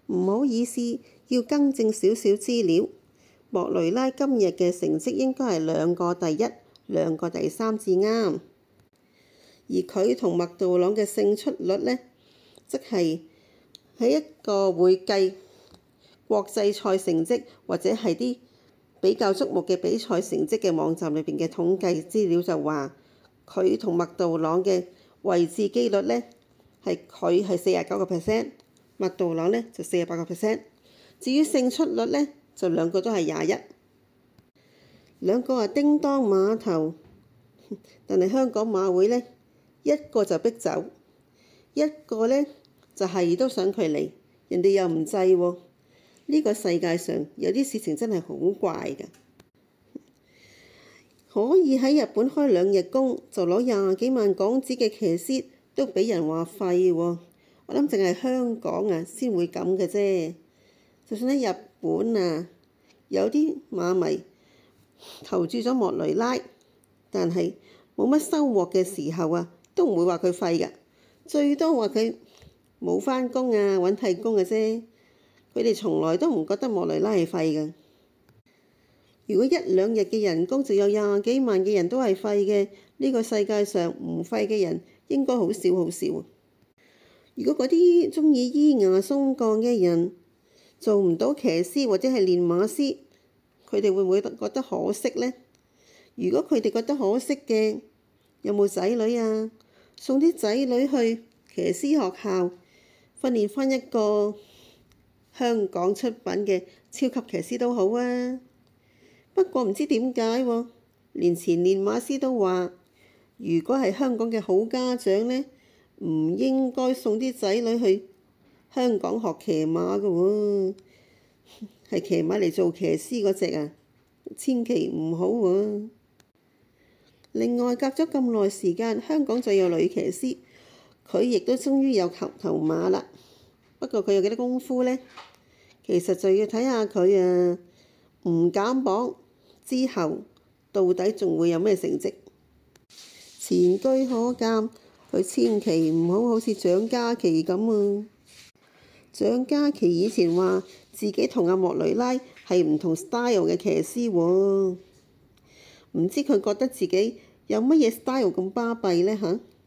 唔好意思，要更正少少資料。莫雷拉今日嘅成績應該係2個第一，2個第三至啱。而佢同麥道朗嘅勝出率呢，即係喺一個會計國際賽成績或者係啲比較矚目嘅比賽成績嘅網站裏邊嘅統計資料就話，佢同麥道朗嘅位置機率呢，係佢係49%，麥道朗呢就48%。至於勝出率呢，就2個都係21，兩個係叮當馬頭，但係香港馬會呢，一個就逼走，一個呢就係都想佢嚟，人哋又唔制喎。呢個世界上有啲事情真係好怪㗎，可以喺日本開2日工就攞20幾萬港紙嘅騎師都俾人話廢喎。我諗淨係香港啊先會咁嘅啫。就算喺日本啊，有啲馬迷投注咗莫雷拉，但係冇乜收穫嘅時候啊，都唔會話佢廢㗎，最多話佢冇返工啊，揾替工嘅啫。佢哋從來都唔覺得莫雷拉係廢嘅。如果1-2日嘅人工就有20幾萬嘅人都係廢嘅，呢個世界上唔廢嘅人應該好少好少。如果嗰啲鍾意依牙鬆槓嘅人做唔到騎師或者係練馬師，佢哋會唔會覺得可惜呢？如果佢哋覺得可惜嘅，有冇仔女啊？送啲仔女去騎師學校訓練返一個香港出品嘅超級騎師都好啊。不過唔知點解喎，連前練馬師都話，如果係香港嘅好家長呢，唔應該送啲仔女去香港學騎馬嘅喎，係騎馬嚟做騎師嗰隻啊，千祈唔好喎。另外隔咗咁耐時間，香港就有女騎師，佢亦都終於有頭馬啦。不過佢有幾多功夫呢？其實就要睇下佢唔減磅之後，到底仲會有咩成績？前車可鑑，佢千祈唔好好似蔣嘉琪咁啊！蔣嘉琪以前話自己同阿莫雷拉係唔同 style 嘅騎師喎，唔知佢覺得自己有乜嘢 style 咁巴閉呢？